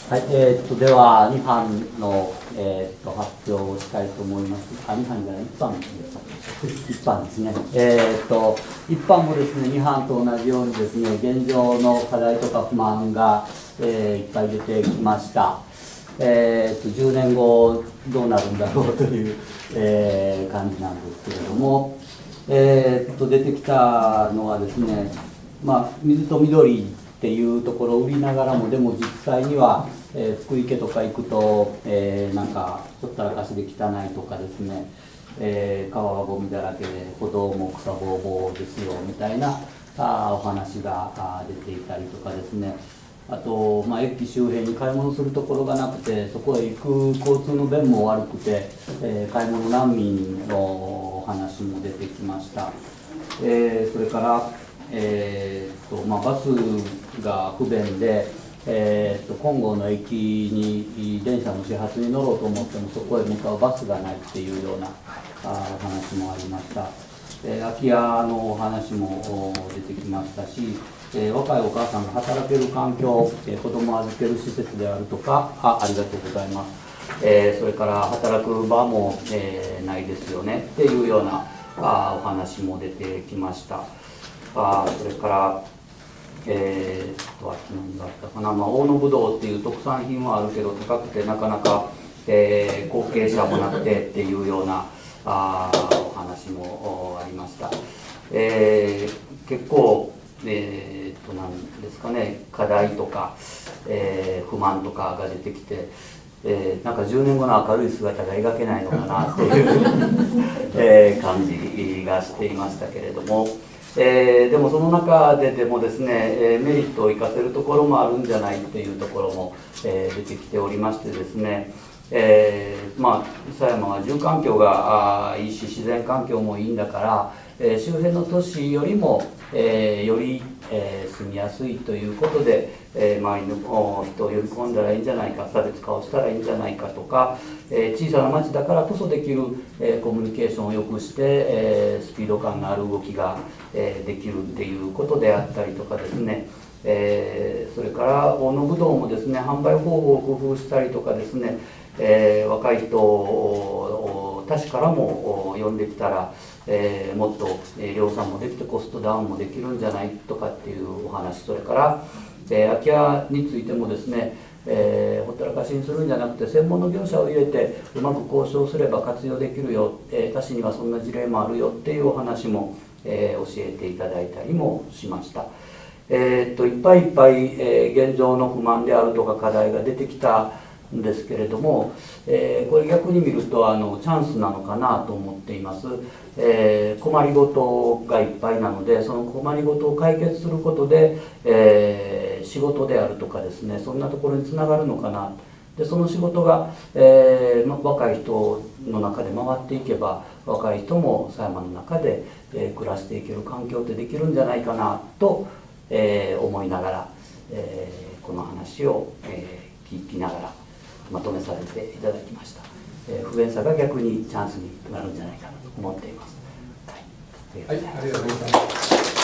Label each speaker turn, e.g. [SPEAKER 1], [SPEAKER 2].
[SPEAKER 1] はい、では2班の、発表をしたいと思います。2班じゃない、1班ですね。1班もですね、2班と同じようにですね、現状の課題とか不満が、いっぱい出てきました。10年後どうなるんだろうという、感じなんですけれども、出てきたのはですね、水と緑っていうところを売りながらも、でも実際には、福井家とか行くと、なんかほったらかしで汚いとかですね、川はゴミだらけで歩道も草ぼうぼうですよみたいなお話が出ていたりとかですね、あと、駅周辺に買い物するところがなくて、そこへ行く交通の便も悪くて、買い物難民のお話も出てきました。それから、バスが不便で、金剛の駅に電車の始発に乗ろうと思ってもそこへ向かうバスがないっていうようなお話もありました。空き家のお話も出てきましたし、若いお母さんが働ける環境、子供を預ける施設であるとか、ありがとうございます。それから働く場も、ないですよねっていうようなお話も出てきました。それからあとは何があったかな、大野ぶどうっていう特産品はあるけど高くてなかなか、後継者もなくてっていうようなお話もありました。結構何ですかね、課題とか、不満とかが出てきて、なんか10年後の明るい姿が描けないのかなっていう、感じがしていましたけれども、でもその中でもですね、メリットを生かせるところもあるんじゃないっていうところも、出てきておりましてですね、狭山は住環境がいいし自然環境もいいんだから、周辺の都市よりも、より、住みやすいということで、周りの人を呼び込んだらいいんじゃないか、差別化をしたらいいんじゃないかとか、小さな町だからこそできる、コミュニケーションを良くして、スピード感のある動きが、できるっていうことであったりとかですね、それから大野ぶどうもですね、販売方法を工夫したりとかですね、若い人を他市からも呼んできたら、もっと量産もできてコストダウンもできるんじゃないとかっていうお話、それから、空き家についてもですね、ほったらかしにするんじゃなくて専門の業者を入れてうまく交渉すれば活用できるよ、他市にはそんな事例もあるよっていうお話も、教えていただいたりもしました。いっぱいいっぱい、現状の不満であるとか課題が出てきたんですけれども、これ逆に見るとチャンスなのかなと思っています。困りごとがいっぱいなので、その困りごとを解決することで、仕事であるとかですね、そんなところにつながるのかな。でその仕事が、若い人の中で回っていけば若い人も狭山の中で、暮らしていける環境ってできるんじゃないかなと、思いながら、この話を、聞きながらまとめさせていただきました。不便さが逆にチャンスになるんじゃないかなと思っています。
[SPEAKER 2] はい、ありがとうございます。